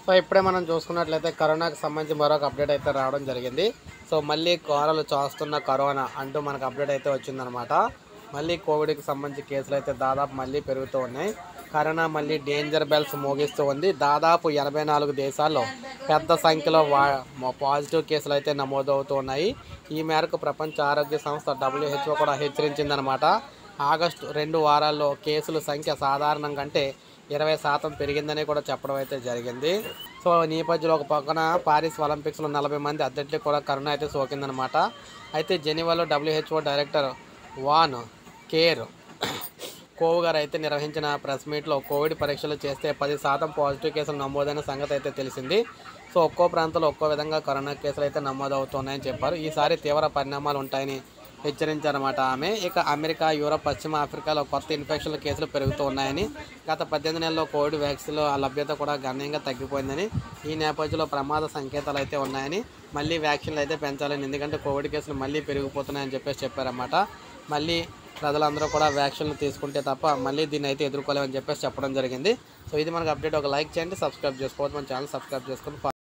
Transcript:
So ఇప్పుడే మనం చూసుకున్నట్లయితే కరోనాకి సంబంధించి మరొక అప్డేట్ అయితే రావడం జరిగింది. సో మళ్ళీ కోరలు చాస్తున్న కరోనా అంటూ మనకు అప్డేట్ అయితే వచ్చిందనమాట. మళ్ళీ కోవిడ్కి సంబంధించి కేసులు అయితే దాదాపు మళ్ళీ పెరుగుతూ ఉన్నాయి. కరోనా మళ్ళీ డేంజర్ బెల్స్ మోగిస్తూ ఉంది. దాదాపు 84 దేశాల్లో పెద్ద సంఖ్యలో పాజిటివ్ కేసులు అయితే నమోదవుతూ ఉన్నాయి. ఈ మేరకు ప్రపంచ ఆరోగ్య సంస్థ WHO కూడా హెచ్చరించిందనమాట. ఆగస్టు 2 వారాల్లో కేసుల సంఖ్య సాధారణం కంటే 20% పెరిగిందని కూడా చెప్పడం అయితే జరిగింది. సో ఈ నేపథ్యంలో ఒక పక్కన పారిస్ ఒలింపిక్స్లో 40 మంది అథ్లెట్లకు కూడా కరోనా అయితే సోకిందనమాట. అయితే జెనీవాలో WHO director Van Kerkhove గారు అయితే నిర్వహించిన ప్రెస్ మీట్లో కోవిడ్ పరీక్షలు చేస్తే 10% పాజిటివ్ కేసులు నమోదైన సంగతి అయితే తెలిసింది. సో ఒక్కో ప్రాంతంలో ఒక్కో విధంగా కరోనా కేసులు అయితే నమోదవుతున్నాయని చెప్పారు. ఈసారి తీవ్ర పరిణామాలు ఉంటాయని హెచ్చరించారన్నమాట ఆమె. ఇక అమెరికా, యూరప్, పశ్చిమ ఆఫ్రికాలో కొత్త ఇన్ఫెక్షన్ల కేసులు పెరుగుతూ ఉన్నాయని, గత 18 నెలల్లో కోవిడ్ వ్యాక్సిన్ల లభ్యత కూడా గణనీయంగా తగ్గిపోయిందని, ఈ నేపథ్యంలో ప్రమాద సంకేతాలు అయితే ఉన్నాయని, మళ్ళీ వ్యాక్సిన్లు అయితే పెంచాలని, ఎందుకంటే కోవిడ్ కేసులు మళ్ళీ పెరిగిపోతున్నాయని చెప్పారన్నమాట. మళ్ళీ ప్రజలందరూ కూడా వ్యాక్సిన్లు తీసుకుంటే తప్ప మళ్ళీ దీన్ని అయితే ఎదుర్కోలేమని చెప్పడం జరిగింది. సో ఇది మనకు అప్డేట్. ఒక లైక్ చేయండి, సబ్స్క్రైబ్ చేసుకోవచ్చు. మన ఛానల్ సబ్స్క్రైబ్ చేసుకొని